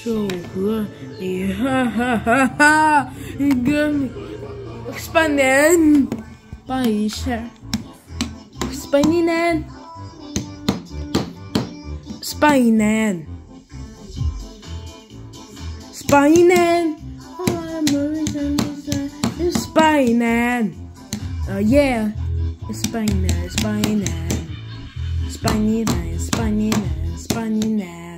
so good. Ha ha ha ha. You got me. Expanding. Bye, sir. Expanding. Spinen. Spinen. Spinen. Yeah. Spinen. Spinen. Spinen. Spinen. Spinen.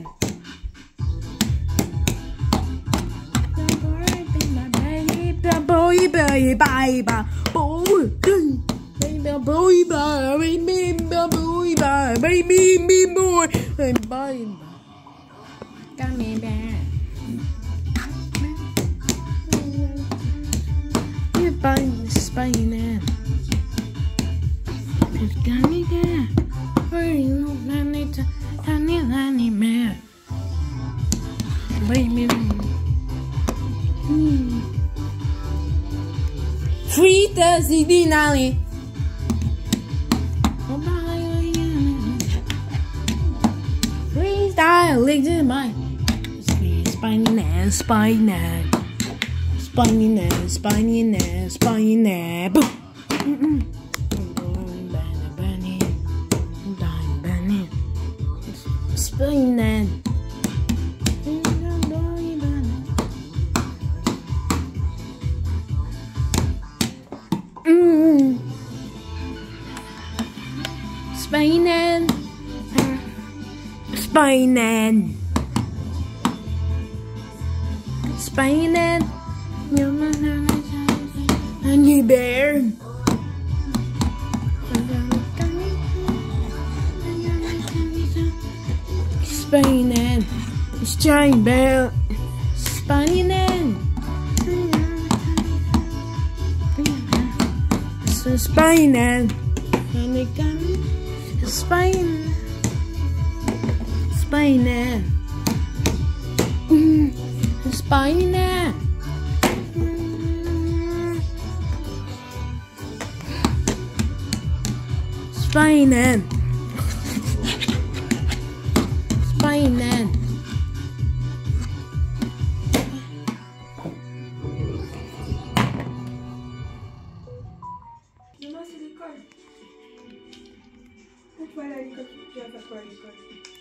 Boy, boy, bye, bye, boy, baby, boy, bye, baby, boy, bye, baby, boy, bye, come here, back. You're buying Spain, come here, where you honey, man, baby. Frita Zidinali. Freestyle, legs in my spiny ass, spiny ass, spiny ass, spiny ass, spiny ass. Spiny ass. Spinen. Spinen. Spinen. Honey bear. Spinen. Giant bear. Spinen. Spinen. Spain, Spain, Spain, Spain, Spain. Demain c'est l'école. Où tu vas aller à l'école? Tu vas faire quoi à l'école?